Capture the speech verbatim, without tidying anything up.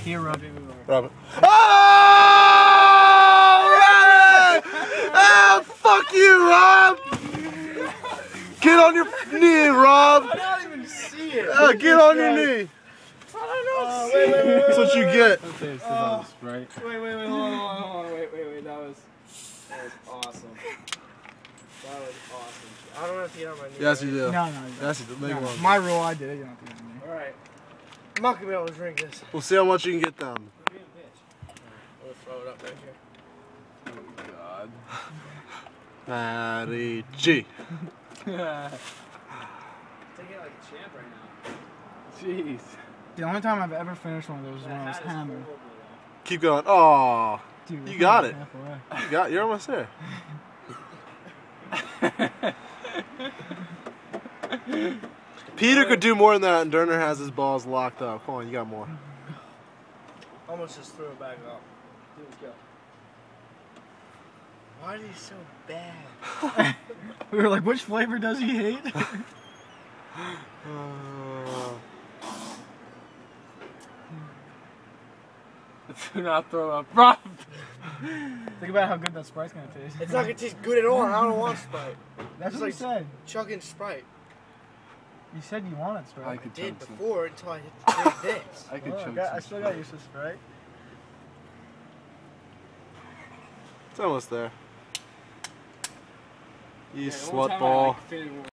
Here, Rob. Rob it. Oh! Rob it! Oh, fuck you, Rob! Get on your knee, Rob! I don't even see it. Uh, get on your knee. I don't uh, wait, wait, wait, That's what you get. Okay, so uh, right. Wait, wait, wait, hold on, hold on, hold on. Wait, wait, wait. That was, that was awesome. That was awesome. I don't have to get on my knee. Yes, right? you do. No, no, you yes, you do. Make no, one. My rule, I did it. You don't have to get on me. All right. I'm not gonna be able to drink this. We'll see how much you can get down. I'm gonna throw it up right here. Oh God. Matty G. Taking it like a champ right now. Jeez. The only time I've ever finished one of those was when I was hammered. Keep going. Oh, Dude, you got it. You got. You're almost there. Peter could do more than that, and Durner has his balls locked up. Come on, you got more. Almost just threw it back up. Let's go. Why are you so bad? We were like, which flavor does he hate? uh, Do not throw up. Rob! Think about how good that Sprite's gonna taste. It's not gonna taste good at all. I don't want Sprite. That's it's what like you said. Chugging Sprite. You said you wanted Sprite. I, I did before until I hit the this. I could oh, chug I, got, I still got used to Sprite. It's almost there. You yeah, slut ball.